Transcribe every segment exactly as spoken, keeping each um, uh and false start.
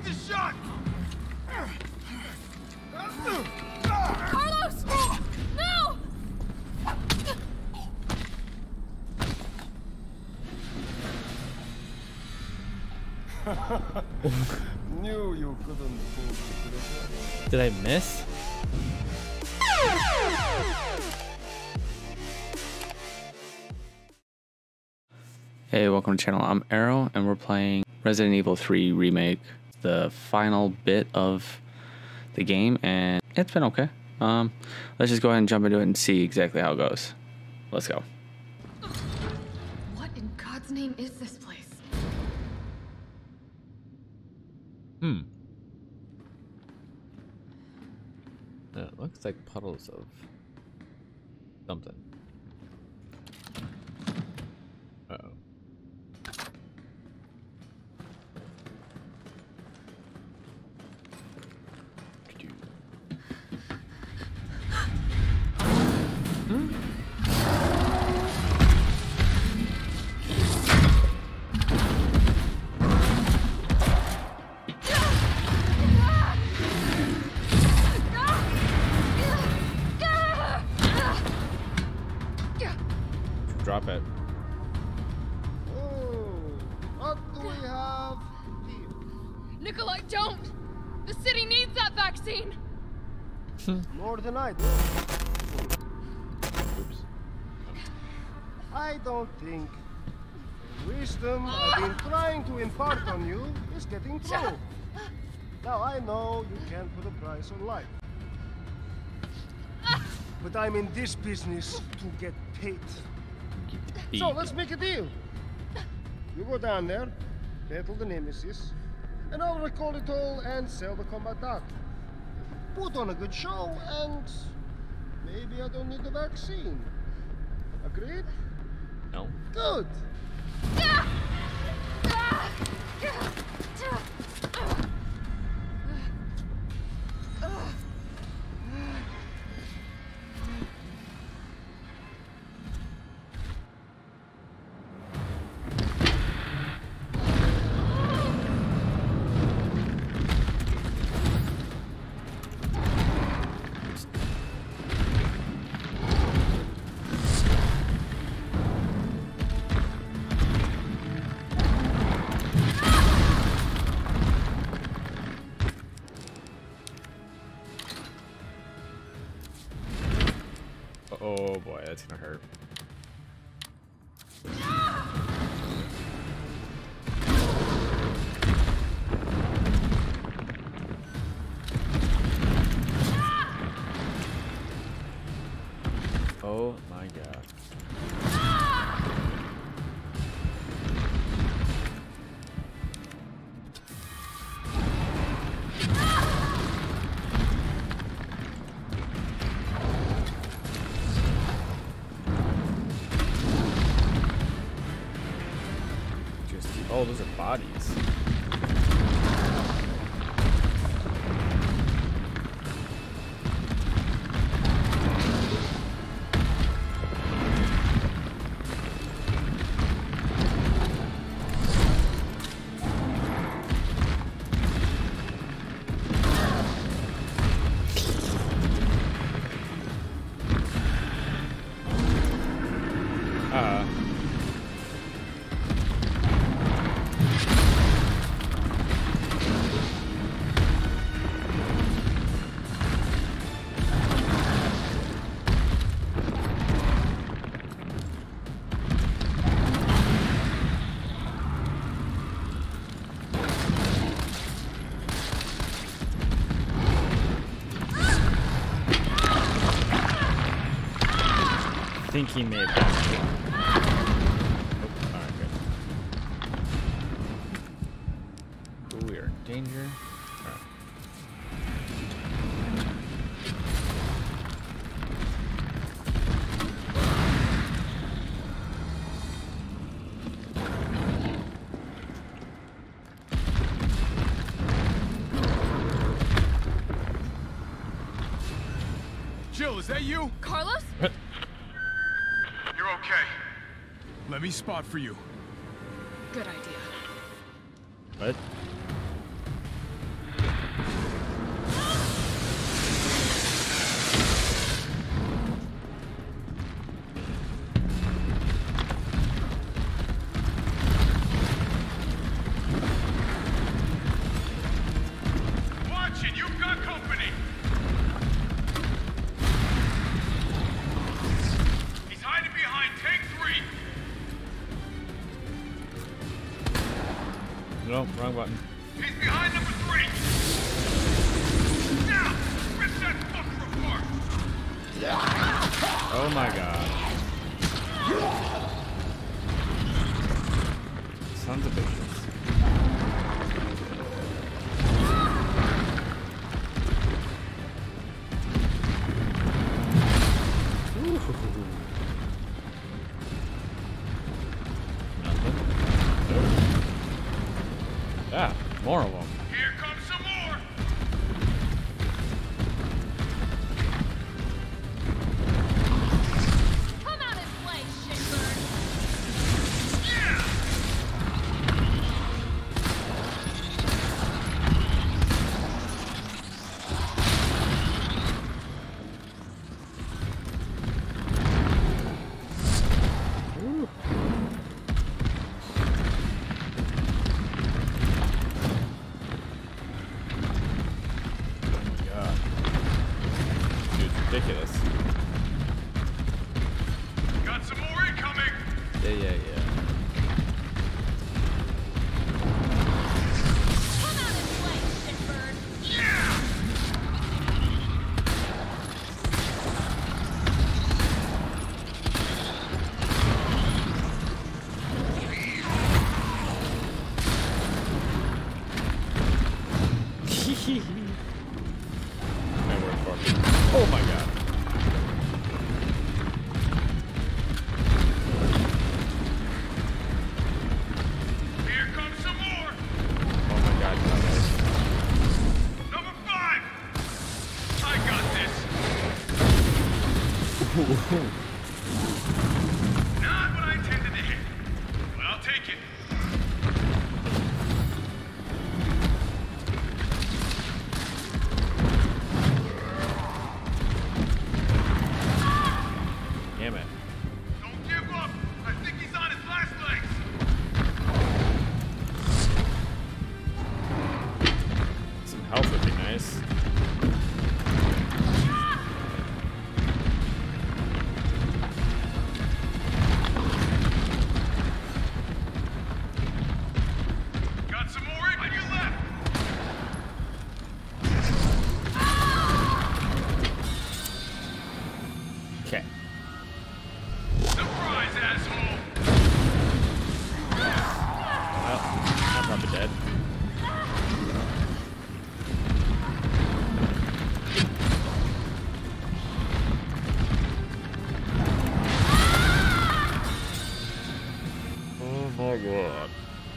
the shot! Carlos! No! Knew you couldn't pull it. Did I miss? Hey, welcome to the channel. I'm Arrow, and we're playing Resident Evil three Remake, the final bit of the game, and it's been okay. Um, let's just go ahead and jump into it and see exactly how it goes. Let's go. What in God's name is this place? Hmm. Uh, it looks like puddles of something. Uh-oh. Hmm? Drop it. Oh, what do we have here? Nikolai, don't! The city needs that vaccine! More than I do. Oops. I don't think the wisdom I've been trying to impart on you is getting through. Now I know you can't put a price on life. But I'm in this business to get paid. So let's make a deal. You go down there, battle the nemesis, and I'll recall it all and sell the combat art. Put on a good show, and maybe I don't need the vaccine. Agreed? No. Good. Oh boy, that's gonna hurt. Oh my god. Oh, those are bodies. Uh I think he made that. Oh, alright, good. Cool, we are in danger. Alright. Jill, is that you? Carlos? You're okay. Let me spot for you. Good idea. What? Wrong button. He's behind number three. Now, rip that fucker apart. Oh my god. Sons of bitches. Yeah, more of them. Here comes some more. Come out and play, shitbird. Yeah. Ridiculous. Got some more incoming. Yeah, yeah, yeah. Come out and play, shitbird. Yeah. Oh my god. Here comes some more. Oh my god, guys. Number five. I got this. Not what I intended to hit, but I'll take it. Damn it. Don't give up. I think he's on his last legs. Some health would be nice. Got some more in on your left. Okay. Surprise, asshole. Well, I'm probably dead. Oh my god.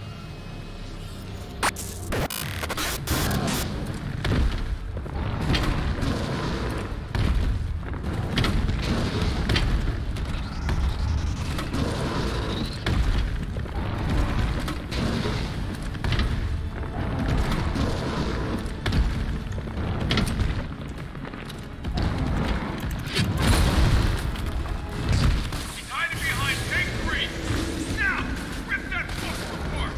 He's hiding behind tank three. Now, rip that fucker apart.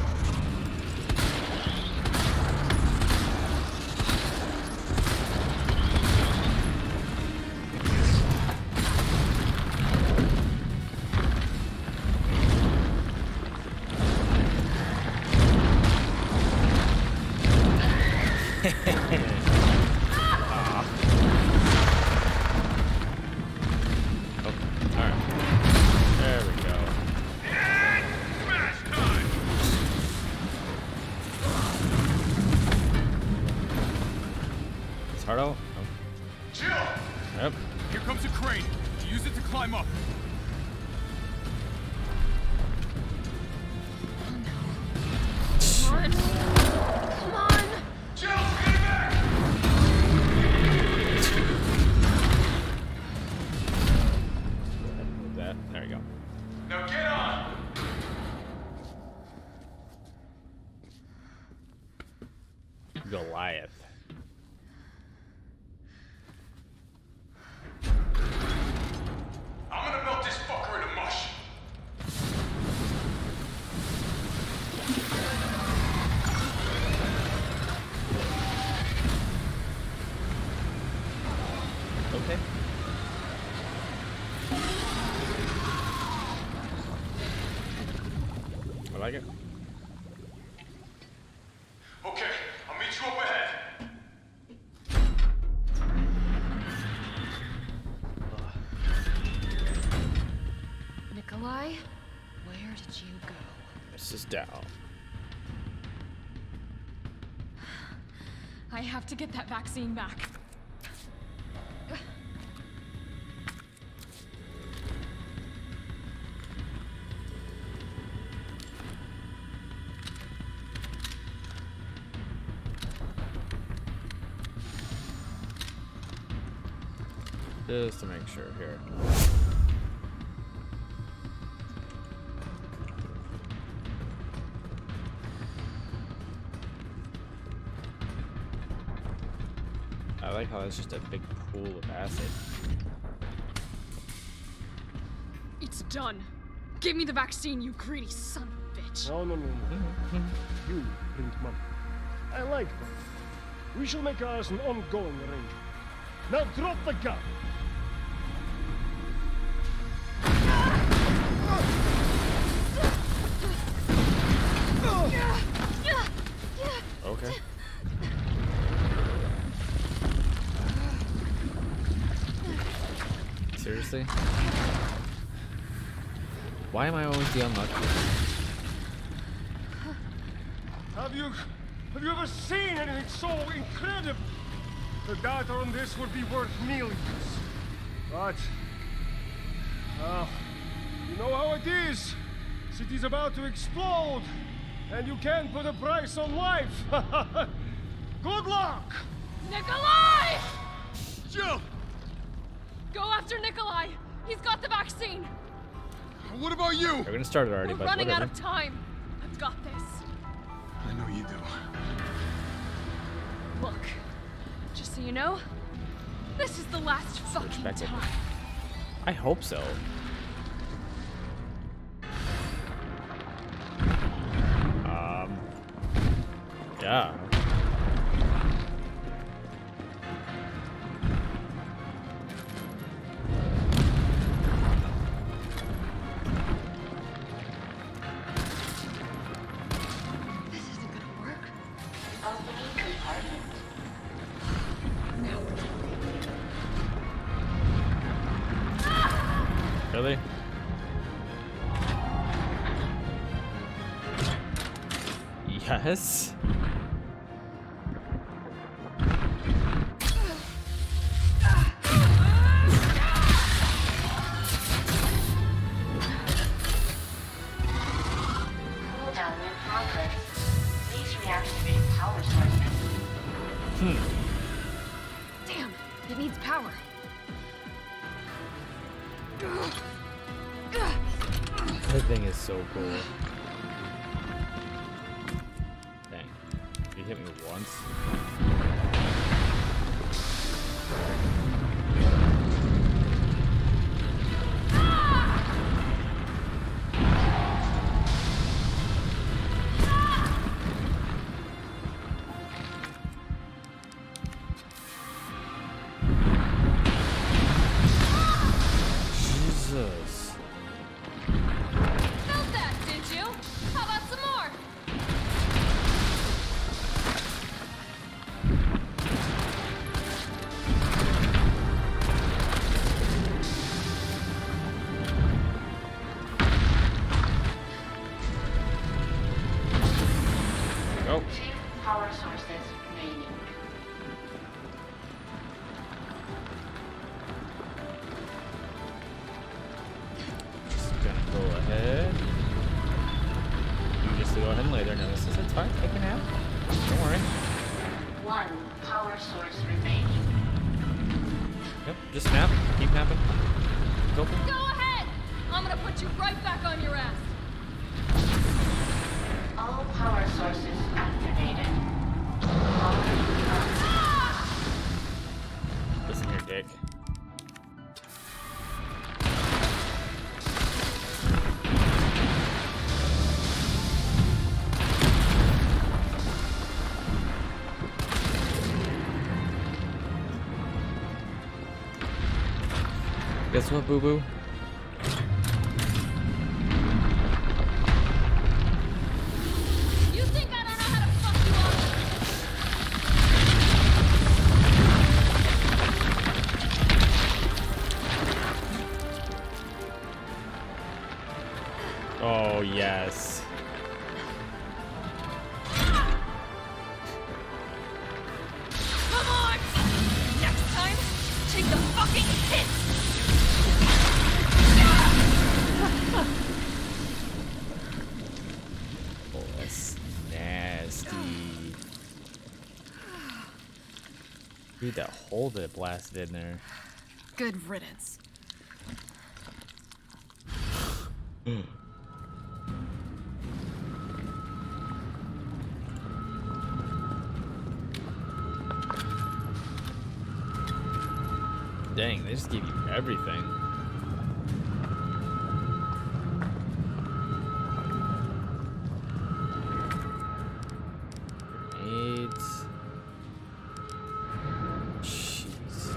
Alright. There we go. And smash time. Is Hardo? Oh. Jill, Yep. here comes a crane. Use it to climb up. Come on. Come on. Jill, get back. Move that. There you go. Now get on. Goliath. I'm gonna melt this fucker into mush. Okay. I like it. down. I have to get that vaccine back. Just to make sure here. I like how it's just a big pool of acid. It's done. Give me the vaccine, you greedy son of a bitch. No, no, no, no. You bring money. I like money. We shall make ours an ongoing arrangement. Now drop the gun. Okay. Seriously? Why am I always the unlucky? Have you, have you ever seen anything so incredible? The data on this would be worth millions. But, well, you know how it is. City's about to explode, and you can't put a price on life. Good luck! Nikolai! Jill! Go after Nikolai! He's got the vaccine! What about you? They're gonna start it already, We're but running whatever. out of time. I've got this. I know you do. Look, just so you know, this is the last fucking back time. over. I hope so. Um. Yeah. This isn't gonna work. Opening compartment. Really? Yes. Cooldown in progress. Please reactivate power sources. Damn, it needs power. That thing is so cool. Dang. You hit me once. Jesus. Felt that, did you? How about some more? Go. Two power sources remaining. Just gonna go ahead. You just go ahead and lay there. No, this is it's fine. Take a nap. Don't worry. One power source remaining. Yep. Just nap. Keep napping. Go. Go ahead! I'm gonna put you right back on your ass. All power sources activated. Power on. Listen here, Dick. Guess what, boo boo? You think I don't know how to fuck you up? Oh yes. fucking hit! Oh, that's nasty. Dude, that hole that blasted in there. Good riddance. Dang, they just gave you everything. Grenades. Jeez.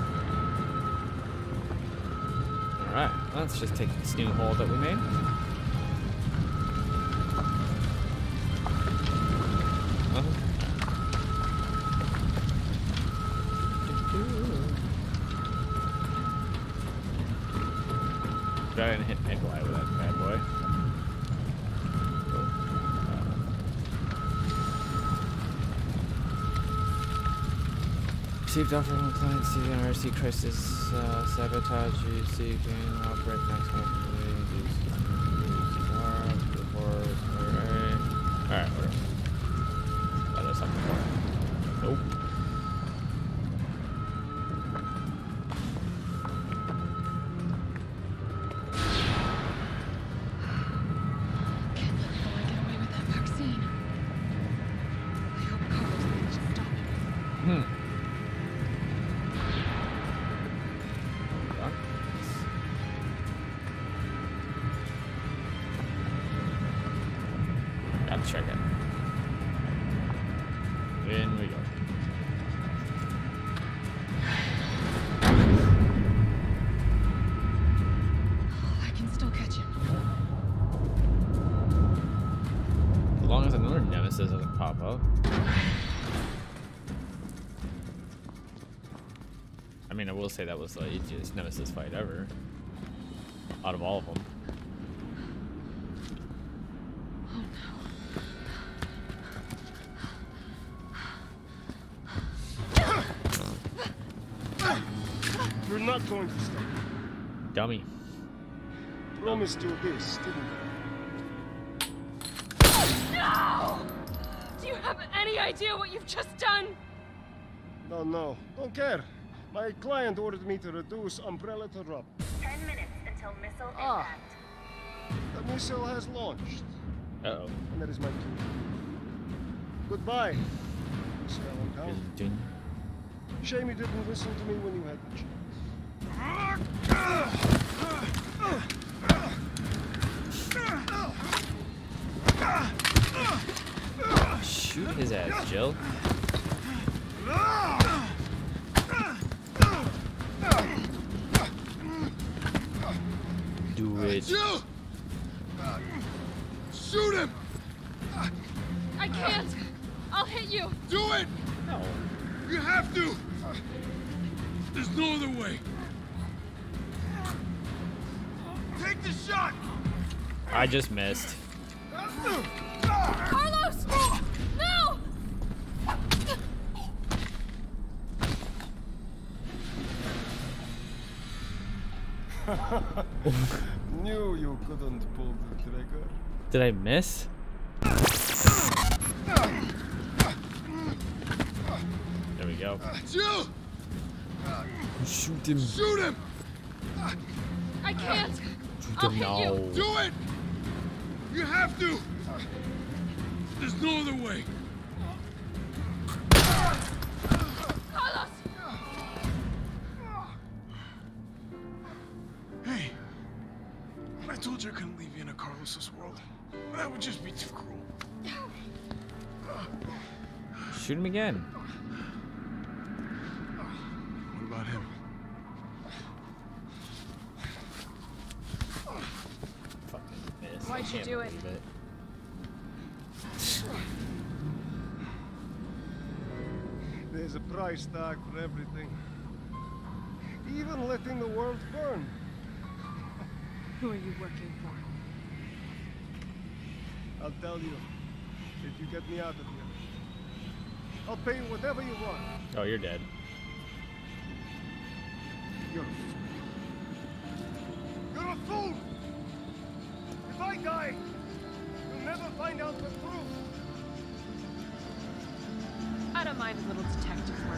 Alright, let's just take this new hole that we made. Uh-huh. Try and hit Nikolai with that bad boy. Received offer from client seeking R C crisis, uh, sabotage, seeking outbreak, maximum. Alright, whatever. Oh, there's something more. Nope. Can't let Nikolai get away with that vaccine. I hope Carlos managed to stop him. Hmm. Gotta check it. In we go. I can still catch him. As long as another nemesis doesn't pop up. I mean, I will say that was the easiest nemesis fight ever. Out of all of them. You're not going to stop. Dummy. Promised you this, didn't No! Do you have any idea what you've just done? you? No, no, don't care. My client ordered me to reduce umbrella to rub. Ten minutes until missile Ah. impact. The missile has launched, Uh-oh. and that is my cue. Goodbye, Miss Valentine. Ding. Shame you didn't listen to me when you had the chance. Shoot his ass, Jill. Do it. Jill! Shoot him! I can't! I'll hit you! Do it! No. You have to! There's no other way. Take the shot! I just missed. Carlos! No! Knew you couldn't pull the trigger. Did I miss? There we go. Jill! Shoot him. Shoot him! I can't! Shoot I'll him hit now. you. Do it! You have to! There's no other way. Carlos! Hey, I told you I couldn't leave you in a Carlos's world. That would just be too cruel. Shoot him again. What about him? Fucking miss. Why'd I you can't do it? believe There's a price tag for everything. Even letting the world burn. Who are you working for? I'll tell you, if you get me out of here. I'll pay you whatever you want. Oh, you're dead. You're a fool. You're a fool! If I die, you'll never find out the truth. I don't mind a little detective work.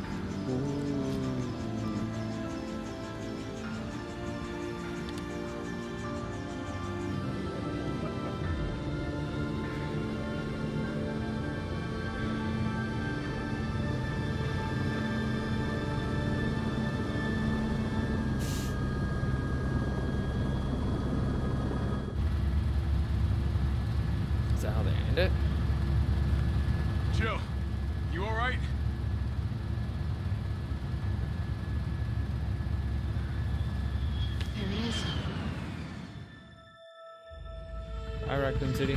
Is that how they end it? Jill, you all right? There it is. Hi, Racoon City.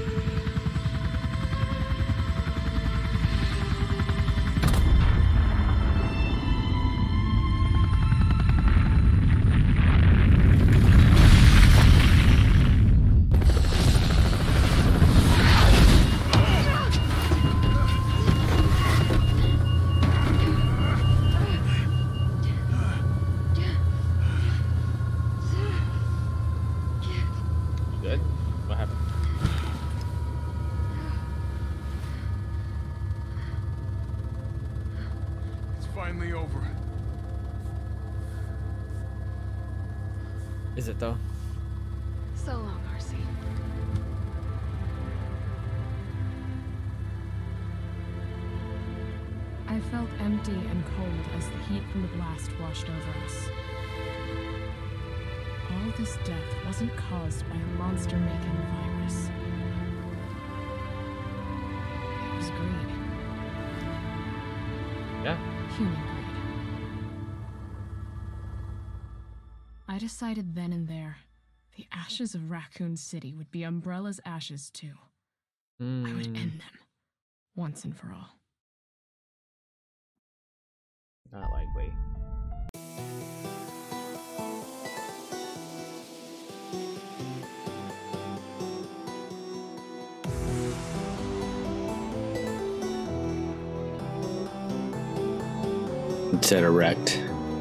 Good? What happened? It's finally over. Is it though? So long, R C. I felt empty and cold as the heat from the blast washed over us. All this death wasn't caused by a monster-making virus. It was greed. Yeah. Human greed. I decided then and there, the ashes of Racoon City would be Umbrella's ashes too. I would Mm, end them, once and for all. not likely. Instead of wrecked.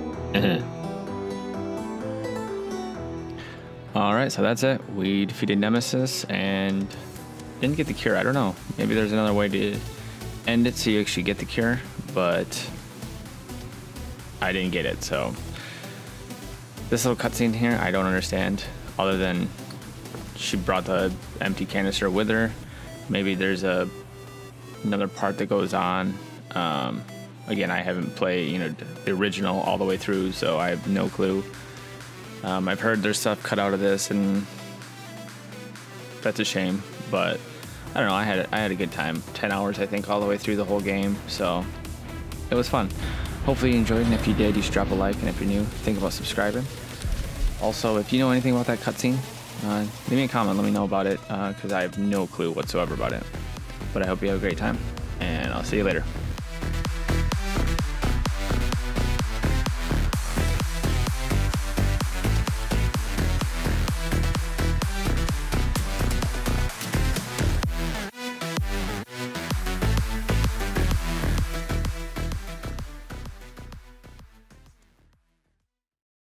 Alright, so that's it. We defeated Nemesis and didn't get the cure. I don't know. Maybe there's another way to end it so you actually get the cure, but I didn't get it. So this little cutscene here, I don't understand. Other than she brought the empty canister with her. Maybe there's a another part that goes on. Um, again, I haven't played, you know, the original all the way through, so I have no clue. Um, I've heard there's stuff cut out of this, and that's a shame. But I don't know. I had I had a good time. Ten hours, I think, all the way through the whole game. So it was fun. Hopefully you enjoyed, and if you did, you should drop a like. And if you're new, think about subscribing. Also, if you know anything about that cutscene, uh, leave me a comment. Let me know about it, because uh, I have no clue whatsoever about it. But I hope you have a great time, and I'll see you later.